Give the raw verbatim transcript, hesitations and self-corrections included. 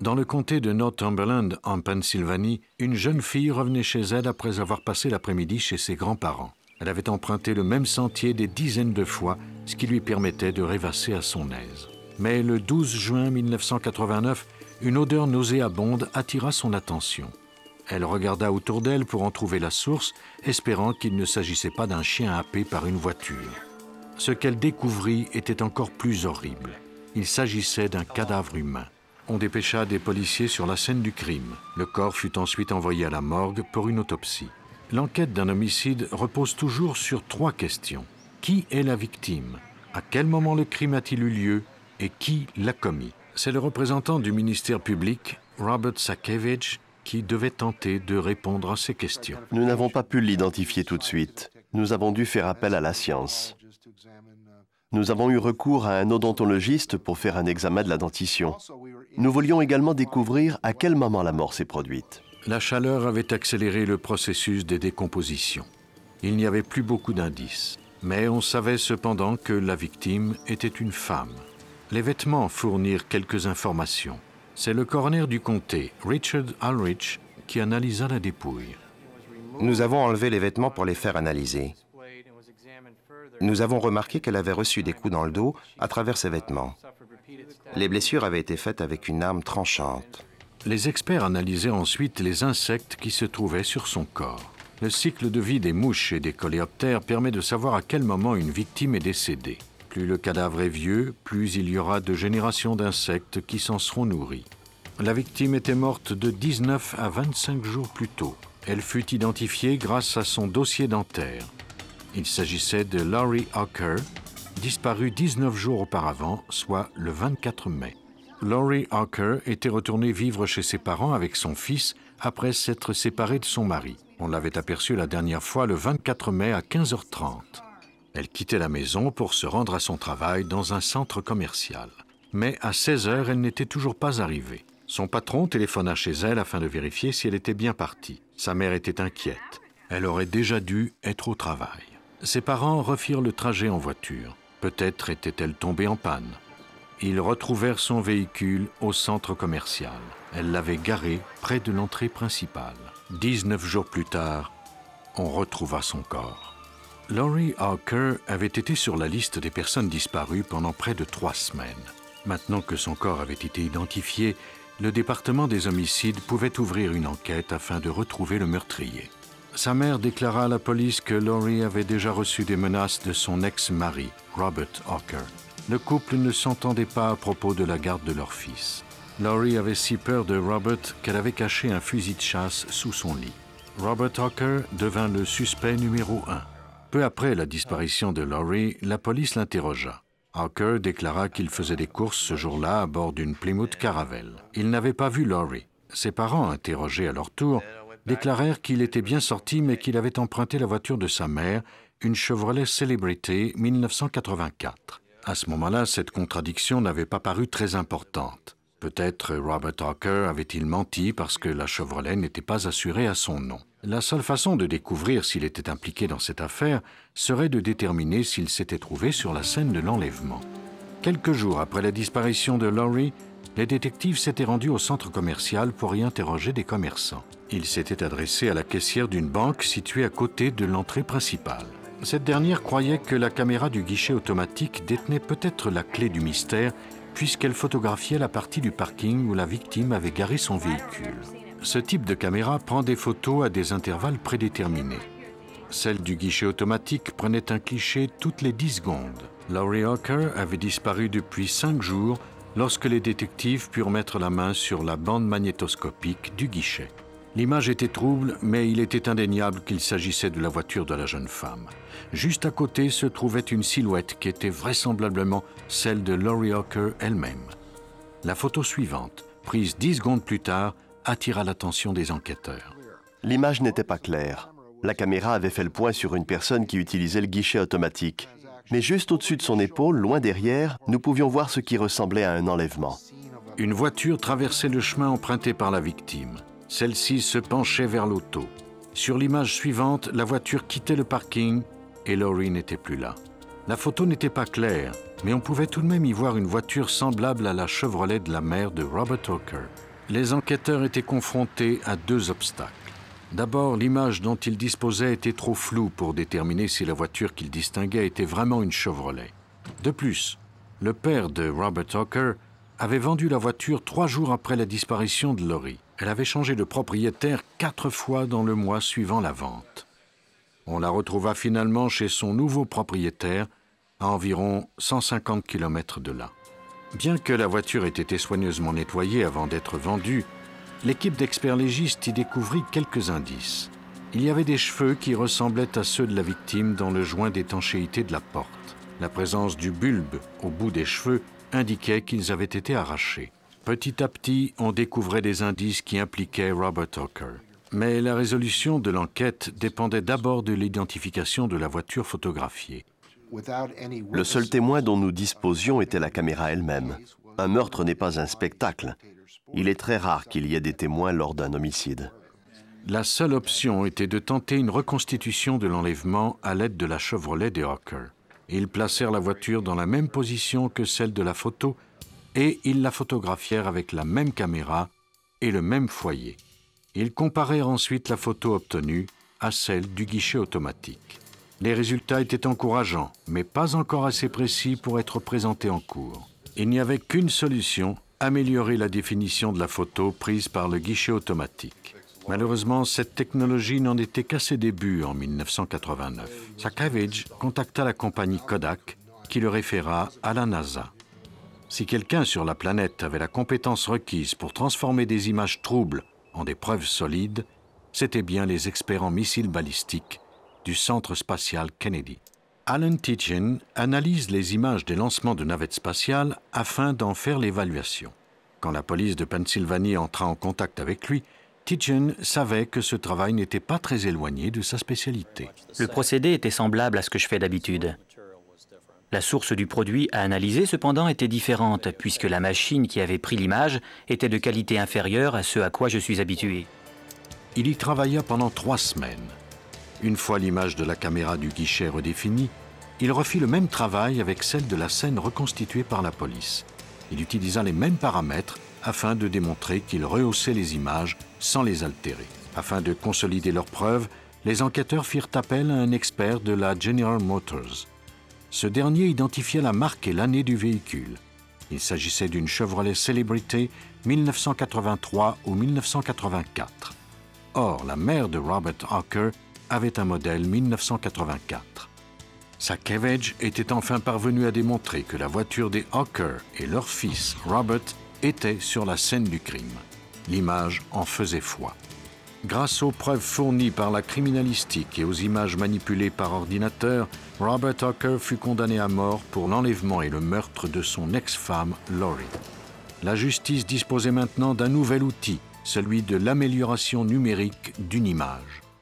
Dans le comté de Northumberland, en Pennsylvanie, une jeune fille revenait chez elle après avoir passé l'après-midi chez ses grands-parents. Elle avait emprunté le même sentier des dizaines de fois, ce qui lui permettait de rêvasser à son aise. Mais le douze juin mille neuf cent quatre-vingt-neuf, une odeur nauséabonde attira son attention. Elle regarda autour d'elle pour en trouver la source, espérant qu'il ne s'agissait pas d'un chien happé par une voiture. Ce qu'elle découvrit était encore plus horrible. Il s'agissait d'un cadavre humain. On dépêcha des policiers sur la scène du crime. Le corps fut ensuite envoyé à la morgue pour une autopsie. L'enquête d'un homicide repose toujours sur trois questions. Qui est la victime? À quel moment le crime a-t-il eu lieu? Et qui l'a commis? C'est le représentant du ministère public, Robert Sakevich, qui devait tenter de répondre à ces questions. Nous n'avons pas pu l'identifier tout de suite. Nous avons dû faire appel à la science. Nous avons eu recours à un odontologiste pour faire un examen de la dentition. Nous voulions également découvrir à quel moment la mort s'est produite. La chaleur avait accéléré le processus de décomposition. Il n'y avait plus beaucoup d'indices, mais on savait cependant que la victime était une femme. Les vêtements fournirent quelques informations. C'est le coroner du comté, Richard Ulrich, qui analysa la dépouille. Nous avons enlevé les vêtements pour les faire analyser. Nous avons remarqué qu'elle avait reçu des coups dans le dos à travers ses vêtements. Les blessures avaient été faites avec une arme tranchante. Les experts analysaient ensuite les insectes qui se trouvaient sur son corps. Le cycle de vie des mouches et des coléoptères permet de savoir à quel moment une victime est décédée. Plus le cadavre est vieux, plus il y aura de générations d'insectes qui s'en seront nourris. La victime était morte de dix-neuf à vingt-cinq jours plus tôt. Elle fut identifiée grâce à son dossier dentaire. Il s'agissait de Laurie Hawker, disparue dix-neuf jours auparavant, soit le vingt-quatre mai. Laurie Hawker était retournée vivre chez ses parents avec son fils après s'être séparée de son mari. On l'avait aperçue la dernière fois le vingt-quatre mai à quinze heures trente. Elle quittait la maison pour se rendre à son travail dans un centre commercial. Mais à seize heures, elle n'était toujours pas arrivée. Son patron téléphona chez elle afin de vérifier si elle était bien partie. Sa mère était inquiète. Elle aurait déjà dû être au travail. Ses parents refirent le trajet en voiture. Peut-être était-elle tombée en panne. Ils retrouvèrent son véhicule au centre commercial. Elle l'avait garé près de l'entrée principale. dix-neuf jours plus tard, on retrouva son corps. Laurie Hawker avait été sur la liste des personnes disparues pendant près de trois semaines. Maintenant que son corps avait été identifié, le département des homicides pouvait ouvrir une enquête afin de retrouver le meurtrier. Sa mère déclara à la police que Laurie avait déjà reçu des menaces de son ex-mari, Robert Hawker. Le couple ne s'entendait pas à propos de la garde de leur fils. Laurie avait si peur de Robert qu'elle avait caché un fusil de chasse sous son lit. Robert Hawker devint le suspect numéro un. Peu après la disparition de Laurie, la police l'interrogea. Hawker déclara qu'il faisait des courses ce jour-là à bord d'une Plymouth Caravelle. Il n'avait pas vu Laurie. Ses parents, interrogés à leur tour, déclarèrent qu'il était bien sorti mais qu'il avait emprunté la voiture de sa mère, une Chevrolet Celebrity mille neuf cent quatre-vingt-quatre. À ce moment-là, cette contradiction n'avait pas paru très importante. Peut-être Robert Hawker avait-il menti parce que la Chevrolet n'était pas assurée à son nom. La seule façon de découvrir s'il était impliqué dans cette affaire serait de déterminer s'il s'était trouvé sur la scène de l'enlèvement. Quelques jours après la disparition de Laurie, les détectives s'étaient rendus au centre commercial pour y interroger des commerçants. Ils s'étaient adressés à la caissière d'une banque située à côté de l'entrée principale. Cette dernière croyait que la caméra du guichet automatique détenait peut-être la clé du mystère puisqu'elle photographiait la partie du parking où la victime avait garé son véhicule. Ce type de caméra prend des photos à des intervalles prédéterminés. Celle du guichet automatique prenait un cliché toutes les dix secondes. Laurie Hawker avait disparu depuis cinq jours lorsque les détectives purent mettre la main sur la bande magnétoscopique du guichet. L'image était trouble, mais il était indéniable qu'il s'agissait de la voiture de la jeune femme. Juste à côté se trouvait une silhouette qui était vraisemblablement celle de Laurie Hawker elle-même. La photo suivante, prise dix secondes plus tard, attira l'attention des enquêteurs. L'image n'était pas claire. La caméra avait fait le point sur une personne qui utilisait le guichet automatique. Mais juste au-dessus de son épaule, loin derrière, nous pouvions voir ce qui ressemblait à un enlèvement. Une voiture traversait le chemin emprunté par la victime. Celle-ci se penchait vers l'auto. Sur l'image suivante, la voiture quittait le parking et Laurie n'était plus là. La photo n'était pas claire, mais on pouvait tout de même y voir une voiture semblable à la Chevrolet de la mère de Robert Hawker. Les enquêteurs étaient confrontés à deux obstacles. D'abord, l'image dont ils disposaient était trop floue pour déterminer si la voiture qu'ils distinguaient était vraiment une Chevrolet. De plus, le père de Robert Hawker avait vendu la voiture trois jours après la disparition de Lori. Elle avait changé de propriétaire quatre fois dans le mois suivant la vente. On la retrouva finalement chez son nouveau propriétaire, à environ cent cinquante kilomètres de là. Bien que la voiture ait été soigneusement nettoyée avant d'être vendue, l'équipe d'experts légistes y découvrit quelques indices. Il y avait des cheveux qui ressemblaient à ceux de la victime dans le joint d'étanchéité de la porte. La présence du bulbe au bout des cheveux indiquait qu'ils avaient été arrachés. Petit à petit, on découvrait des indices qui impliquaient Robert Hawker. Mais la résolution de l'enquête dépendait d'abord de l'identification de la voiture photographiée. Le seul témoin dont nous disposions était la caméra elle-même. Un meurtre n'est pas un spectacle. Il est très rare qu'il y ait des témoins lors d'un homicide. La seule option était de tenter une reconstitution de l'enlèvement à l'aide de la Chevrolet des Hawker. Ils placèrent la voiture dans la même position que celle de la photo et ils la photographièrent avec la même caméra et le même foyer. Ils comparèrent ensuite la photo obtenue à celle du guichet automatique. Les résultats étaient encourageants, mais pas encore assez précis pour être présentés en cours. Il n'y avait qu'une solution, améliorer la définition de la photo prise par le guichet automatique. Malheureusement, cette technologie n'en était qu'à ses débuts en mille neuf cent quatre-vingt-neuf. Savage contacta la compagnie Kodak, qui le référa à la NASA. Si quelqu'un sur la planète avait la compétence requise pour transformer des images troubles en des preuves solides, c'étaient bien les experts en missiles balistiques du Centre spatial Kennedy. Alan Tietjen analyse les images des lancements de navettes spatiales afin d'en faire l'évaluation. Quand la police de Pennsylvanie entra en contact avec lui, Tietjen savait que ce travail n'était pas très éloigné de sa spécialité. Le procédé était semblable à ce que je fais d'habitude. La source du produit à analyser, cependant, était différente, puisque la machine qui avait pris l'image était de qualité inférieure à ce à quoi je suis habitué. Il y travailla pendant trois semaines. Une fois l'image de la caméra du guichet redéfinie, il refit le même travail avec celle de la scène reconstituée par la police. Il utilisa les mêmes paramètres afin de démontrer qu'il rehaussait les images sans les altérer. Afin de consolider leurs preuves, les enquêteurs firent appel à un expert de la General Motors. Ce dernier identifia la marque et l'année du véhicule. Il s'agissait d'une Chevrolet Celebrity mille neuf cent quatre-vingt-trois ou mille neuf cent quatre-vingt-quatre. Or, la mère de Robert Hawker avait un modèle mille neuf cent quatre-vingt-quatre. Savage était enfin parvenu à démontrer que la voiture des Hawker et leur fils, Robert, était sur la scène du crime. L'image en faisait foi. Grâce aux preuves fournies par la criminalistique et aux images manipulées par ordinateur, Robert Hawker fut condamné à mort pour l'enlèvement et le meurtre de son ex-femme, Lori. La justice disposait maintenant d'un nouvel outil, celui de l'amélioration numérique d'une image.